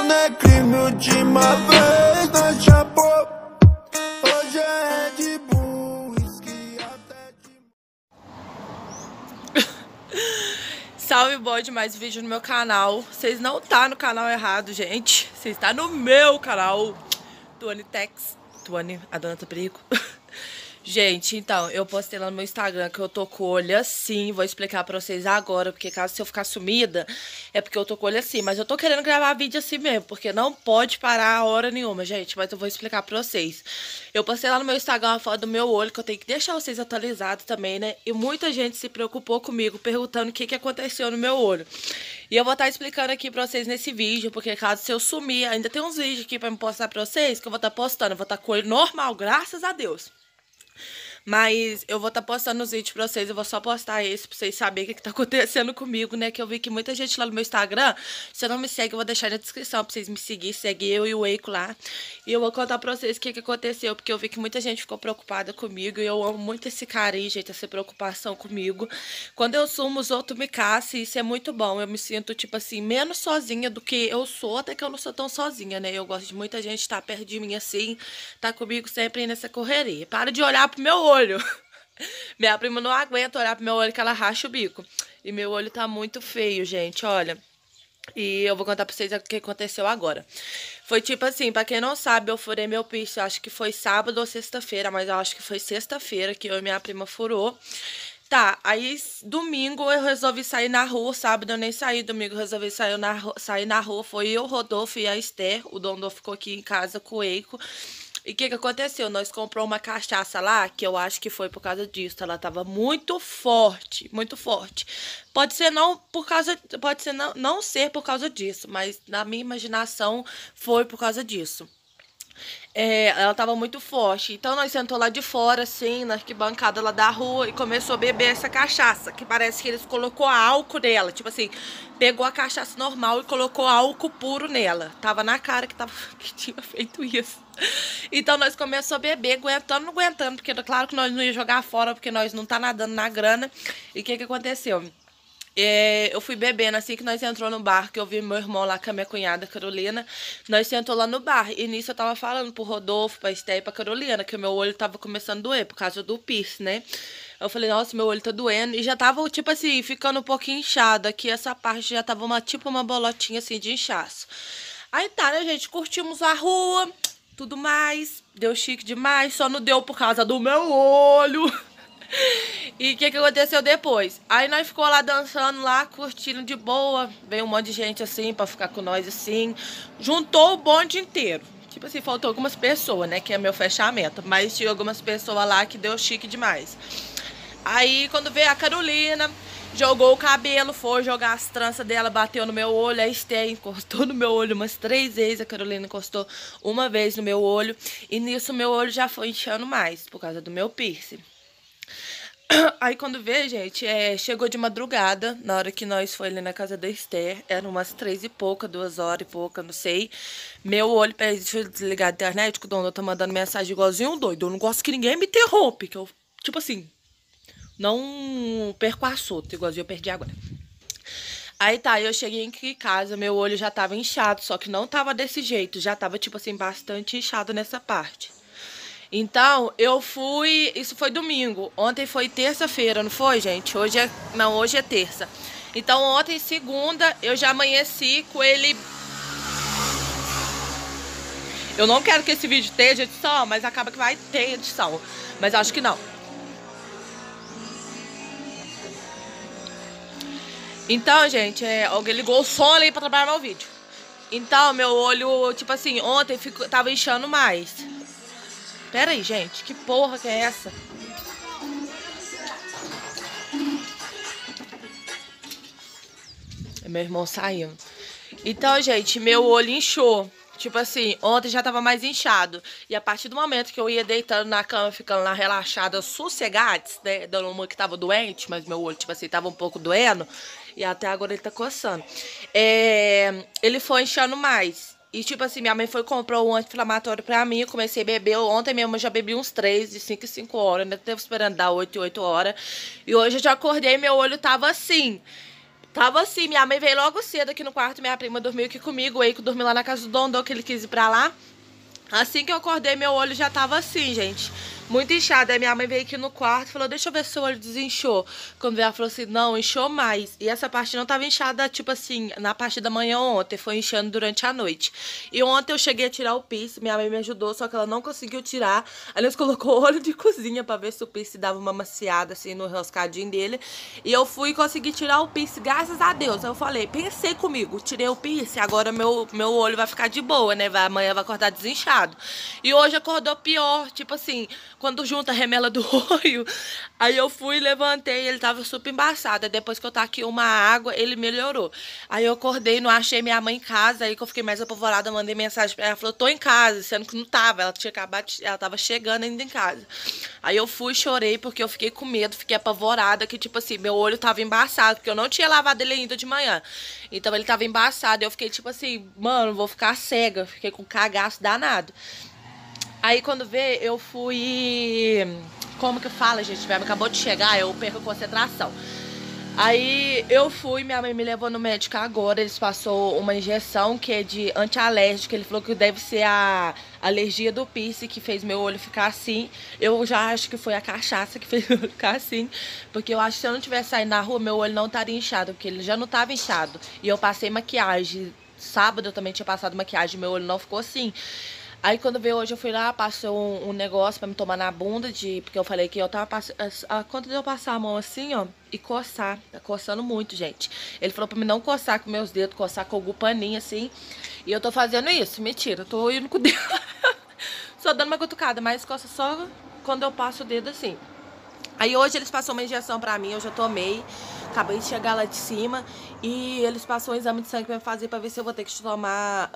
não é crime, última vez nós chapou. Hoje é de Bull, whisky até de... Salve, bode, mais vídeo no meu canal. Vocês não tá no canal errado, gente. Vocês tá no meu canal. Tuane Tex. Tuane, a dona Taprico. Gente, então, eu postei lá no meu Instagram que eu tô com o olho assim. Vou explicar pra vocês agora, porque caso se eu ficar sumida, é porque eu tô com o olho assim. Mas eu tô querendo gravar vídeo assim mesmo, porque não pode parar a hora nenhuma, gente. Mas eu vou explicar pra vocês. Eu postei lá no meu Instagram uma foto do meu olho, que eu tenho que deixar vocês atualizados também, né? E muita gente se preocupou comigo, perguntando o que aconteceu no meu olho. E eu vou estar explicando aqui pra vocês nesse vídeo, porque caso se eu sumir, ainda tem uns vídeos aqui pra me postar pra vocês, que eu vou estar postando. Eu vou estar com o olho normal, graças a Deus. Mas eu vou estar postando os vídeos pra vocês, eu vou só postar esse pra vocês saberem o que tá acontecendo comigo, né? Que eu vi que muita gente lá no meu Instagram, se não me segue, eu vou deixar na descrição pra vocês me seguir, segue eu e o Eiko lá. E eu vou contar pra vocês o que aconteceu, porque eu vi que muita gente ficou preocupada comigo e eu amo muito esse carinho, gente, essa preocupação comigo. Quando eu sumo, os outros me caçam e isso é muito bom. Eu me sinto, tipo assim, menos sozinha do que eu sou, até que eu não sou tão sozinha, né? Eu gosto de muita gente estar perto de mim assim, tá comigo sempre nessa correria. Para de olhar pro meu olho. Minha prima não aguenta olhar pro meu olho que ela racha o bico. E meu olho tá muito feio, gente, olha. E eu vou contar pra vocês o que aconteceu agora. Foi tipo assim, pra quem não sabe, eu furei meu piercing, acho que foi sábado ou sexta-feira, mas eu acho que foi sexta-feira que eu e minha prima furou. Tá, aí domingo eu resolvi sair na rua, sábado eu nem saí, domingo eu resolvi sair na rua, foi eu, o Rodolfo e a Esther, o Dondô ficou aqui em casa com o Eiko. E o que aconteceu? Nós compramos uma cachaça lá, que eu acho que foi por causa disso. Ela tava muito forte, muito forte. Pode ser não por causa, pode ser não ser por causa disso, mas na minha imaginação foi por causa disso. Ela tava muito forte. Então nós sentou lá de fora, assim, na arquibancada lá da rua e começou a beber essa cachaça, que parece que eles colocou álcool nela. Tipo assim, pegou a cachaça normal e colocou álcool puro nela. Tava na cara que tinha feito isso. Então nós começamos a beber, aguentando, não aguentando, porque claro que nós não ia jogar fora, porque nós não tá nadando na grana. E o que aconteceu? Eu fui bebendo assim que nós entrou no bar, que eu vi meu irmão lá com a minha cunhada, Carolina. Nós sentou lá no bar, e nisso eu tava falando pro Rodolfo, pra Esté e pra Carolina, que o meu olho tava começando a doer, por causa do piercing, né? Eu falei, nossa, meu olho tá doendo, e já tava, tipo assim, ficando um pouquinho inchado. Aqui essa parte já tava tipo uma bolotinha assim de inchaço. Aí tá, né, gente, curtimos a rua, tudo mais, deu chique demais, só não deu por causa do meu olho. E o que aconteceu depois? Aí nós ficou lá dançando lá, curtindo de boa. Veio um monte de gente assim, pra ficar com nós assim. Juntou o bonde inteiro. Tipo assim, faltou algumas pessoas, né, que é meu fechamento. Mas tinha algumas pessoas lá que deu chique demais. Aí quando veio a Carolina, jogou o cabelo, foi jogar as tranças dela, bateu no meu olho. A Esther encostou no meu olho umas 3 vezes. A Carolina encostou uma vez no meu olho. E nisso meu olho já foi inchando mais, por causa do meu piercing. Aí quando vê, gente, chegou de madrugada, na hora que nós foi ali na casa da Esther, eram umas 3 e pouca, 2 horas e pouca, não sei. Meu olho, deixa eu desligar a internet, que o dono tá mandando mensagem igualzinho um doido. Eu não gosto que ninguém me interrompe, que eu, tipo assim, não perco o assunto, igualzinho eu perdi agora. Aí tá, eu cheguei em casa, meu olho já tava inchado, só que não tava desse jeito, já tava, tipo assim, bastante inchado nessa parte. Então, eu fui... Isso foi domingo. Ontem foi terça-feira, não foi, gente? Hoje é terça. Então, ontem, segunda, eu já amanheci com ele... Eu não quero que esse vídeo tenha edição, mas acaba que vai ter edição. Mas acho que não. Então, gente, alguém ligou o som ali pra trabalhar meu vídeo. Então, meu olho, tipo assim, ontem tava inchando mais. Pera aí, gente, que porra que é essa? Meu irmão saiu. Então, gente, meu olho inchou. Tipo assim, ontem já tava mais inchado. E a partir do momento que eu ia deitando na cama, ficando lá relaxada, sossegades, né? Dando uma que tava doente, mas meu olho, tipo assim, tava um pouco doendo. E até agora ele tá coçando. Ele foi inchando mais. E, tipo assim, minha mãe comprou um anti-inflamatório pra mim. Eu comecei a beber. Ontem mesmo eu já bebi uns 3, de 5 em 5 horas. Ainda teve esperando dar 8 em 8 horas. E hoje eu já acordei e meu olho tava assim. Tava assim, minha mãe veio logo cedo aqui no quarto, minha prima dormiu aqui comigo, o Eiko dormiu lá na casa do Dondô, que ele quis ir pra lá. Assim que eu acordei, meu olho já tava assim, gente, muito inchado. Aí minha mãe veio aqui no quarto e falou, deixa eu ver se seu olho desinchou. Quando veio, ela falou assim, não, inchou mais. E essa parte não tava inchada, tipo assim, na parte da manhã ontem, foi inchando durante a noite. E ontem eu cheguei a tirar o piercing, minha mãe me ajudou, só que ela não conseguiu tirar. Aí nós colocou óleo de cozinha pra ver se o piercing dava uma maciada, assim, no roscadinho dele. E eu fui e consegui tirar o piercing, graças a Deus. Aí eu falei, pensei comigo, tirei o piercing, agora meu olho vai ficar de boa, né? Amanhã vai acordar desinchado. E hoje acordou pior, tipo assim, quando junta a remela do olho. Aí eu fui, levantei, ele tava super embaçado. Aí depois que eu taquei uma água, ele melhorou. Aí eu acordei, não achei minha mãe em casa. Aí que eu fiquei mais apavorada, mandei mensagem pra ela. Ela falou, tô em casa, sendo que não tava. Ela tinha acabado, ela tava chegando ainda em casa. Aí eu fui, chorei, porque eu fiquei com medo, fiquei apavorada, que tipo assim, meu olho tava embaçado, porque eu não tinha lavado ele ainda de manhã. Então ele tava embaçado. Eu fiquei tipo assim, mano, vou ficar cega. Fiquei com cagaço danado. Aí quando vê, eu fui... Como que fala, gente? Minha mãe acabou de chegar, eu perco a concentração. Aí eu fui, minha mãe me levou no médico agora, eles passou uma injeção que é de antialérgico, ele falou que deve ser a alergia do piercing que fez meu olho ficar assim. Eu já acho que foi a cachaça que fez meu olho ficar assim, porque eu acho que se eu não tivesse saído na rua, meu olho não estaria inchado, porque ele já não estava inchado. E eu passei maquiagem, sábado eu também tinha passado maquiagem, meu olho não ficou assim. Aí quando veio hoje eu fui lá, passou um negócio pra me tomar na bunda, porque eu falei que eu tava passando... Quando eu passar a mão assim, ó, e coçar, tá coçando muito, gente. Ele falou pra mim não coçar com meus dedos, coçar com algum paninho assim. E eu tô fazendo isso, mentira, eu tô indo com o dedo. Só dando uma cutucada, mas coça só quando eu passo o dedo assim. Aí hoje eles passaram uma injeção pra mim, eu já tomei, acabei de chegar lá de cima. E eles passaram um exame de sangue pra me fazer, pra ver se eu vou ter que tomar...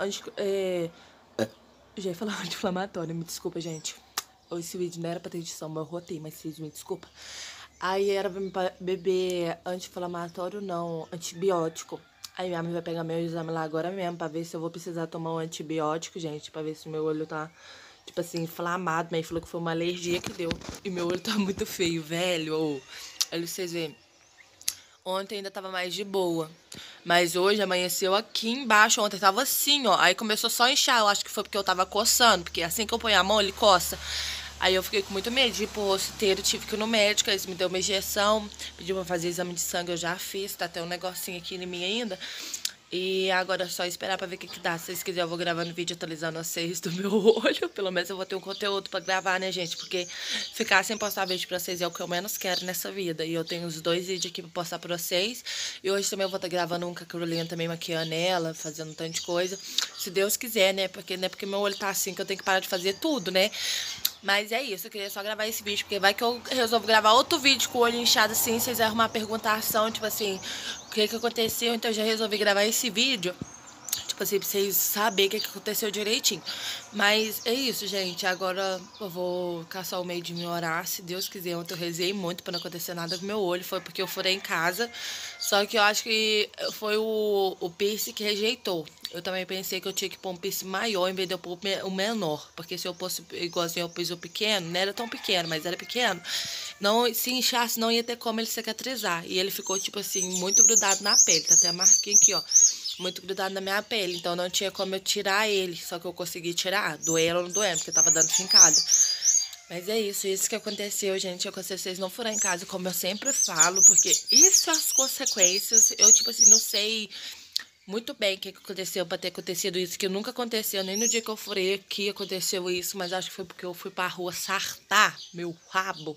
Já ia falar anti-inflamatório, me desculpa, gente. Esse vídeo não era pra ter edição, mas eu rotei, mas vocês me desculpa. Aí era pra beber anti-inflamatório, não, antibiótico. Aí minha mãe vai pegar meu exame lá agora mesmo, pra ver se eu vou precisar tomar um antibiótico, gente. Pra ver se o meu olho tá, tipo assim, inflamado. Mas falou que foi uma alergia que deu. E meu olho tá muito feio, velho. Olha, vocês verem. Ontem ainda tava mais de boa. Mas hoje amanheceu aqui embaixo. Ontem tava assim, ó. Aí começou só a inchar. Eu acho que foi porque eu tava coçando. Porque assim que eu ponho a mão, ele coça. Aí eu fiquei com muito medo de ir pro rosteiro. Tive que ir no médico. Eles me deu uma injeção. Pediu pra fazer exame de sangue. Eu já fiz. Tá até um negocinho aqui em mim ainda. E agora é só esperar pra ver o que dá. Se vocês quiserem, eu vou gravando vídeo atualizando vocês do meu olho. Pelo menos eu vou ter um conteúdo pra gravar, né, gente? Porque ficar sem postar vídeo pra vocês é o que eu menos quero nessa vida. E eu tenho os 2 vídeos aqui pra postar pra vocês. E hoje também eu vou estar gravando um com a Carolina também, maquiando ela, fazendo um tanto de coisa. Se Deus quiser, né? Porque não é porque meu olho tá assim que eu tenho que parar de fazer tudo, né? Mas é isso, eu queria só gravar esse vídeo, porque vai que eu resolvo gravar outro vídeo com o olho inchado assim, vocês vão arrumar perguntação, tipo assim, o que aconteceu, então eu já resolvi gravar esse vídeo, tipo assim, pra vocês saberem o que aconteceu direitinho. Mas é isso, gente, agora eu vou caçar o meio de me orar, se Deus quiser. Ontem eu rezei muito pra não acontecer nada com o meu olho, foi porque eu furei em casa, só que eu acho que foi o piercing que rejeitou. Eu também pensei que eu tinha que pôr um piercing maior em vez de eu pôr o menor. Porque se eu pôsse igualzinho eu pus o pequeno, não era tão pequeno, mas era pequeno. Não, se inchasse, não ia ter como ele cicatrizar. E ele ficou, tipo assim, muito grudado na pele. Tá até a marquinha aqui, ó. Muito grudado na minha pele. Então não tinha como eu tirar ele. Só que eu consegui tirar. Doendo ou não doendo, porque tava dando fincada. Mas é isso que aconteceu, gente. Eu aconselho vocês não furar em casa, como eu sempre falo. Porque isso, as consequências, eu, tipo assim, não sei... muito bem o que aconteceu pra ter acontecido isso, que nunca aconteceu, nem no dia que eu furei aqui aconteceu isso, mas acho que foi porque eu fui pra rua sartar meu rabo.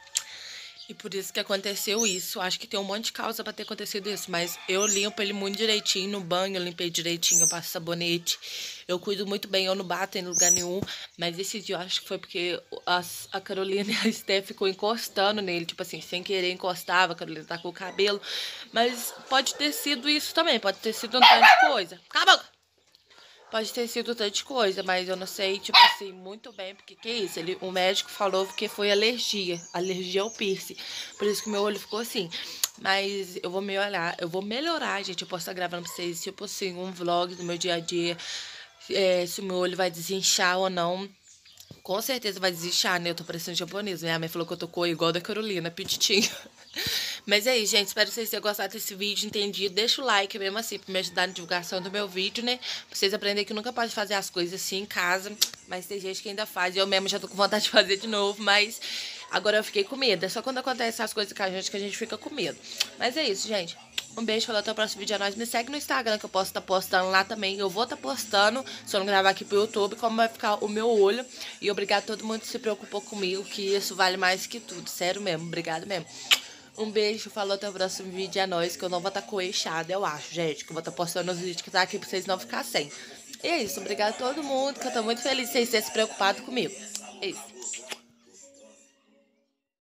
E por isso que aconteceu isso. Acho que tem um monte de causa pra ter acontecido isso, mas eu limpo ele muito direitinho no banho, eu limpei direitinho, eu passo sabonete. Eu cuido muito bem, eu não bato em lugar nenhum. Mas esse dia eu acho que foi porque a Carolina e a Steph ficou encostando nele. Tipo assim, sem querer encostava, a Carolina tá com o cabelo. Mas pode ter sido isso também, pode ter sido um tanto de coisa. Cala a boca! Pode ter sido tanto de coisa, mas eu não sei, tipo assim, muito bem, porque que é isso? O médico falou que foi alergia ao piercing. Por isso que meu olho ficou assim. Mas eu vou melhorar, gente. Eu posso estar gravando pra vocês, tipo assim, um vlog do meu dia a dia. Se o meu olho vai desinchar ou não. Com certeza vai desinchar, né? Eu tô parecendo japonesa. Minha mãe falou que eu tô com igual da Carolina, petitinho. Mas é isso, gente. Espero que vocês tenham gostado desse vídeo, entendido. Deixa o like mesmo assim, pra me ajudar na divulgação do meu vídeo, né? Pra vocês aprenderem que nunca pode fazer as coisas assim em casa. Mas tem gente que ainda faz. Eu mesmo já tô com vontade de fazer de novo, mas agora eu fiquei com medo. É só quando acontece essas coisas com a gente fica com medo. Mas é isso, gente. Um beijo, falou, até o próximo vídeo. É nóis. Me segue no Instagram, que eu posso estar postando lá também. Eu vou estar postando, se eu não gravar aqui pro YouTube, como vai ficar o meu olho. E obrigado a todo mundo que se preocupou comigo, que isso vale mais que tudo. Sério mesmo, obrigado mesmo. Um beijo, falou, até o próximo vídeo. É nóis, que eu não vou estar coeixada, eu acho, gente. Que eu vou estar postando os vídeos que tá aqui pra vocês não ficar sem. E é isso, obrigado a todo mundo, que eu tô muito feliz de vocês terem se preocupado comigo. É isso.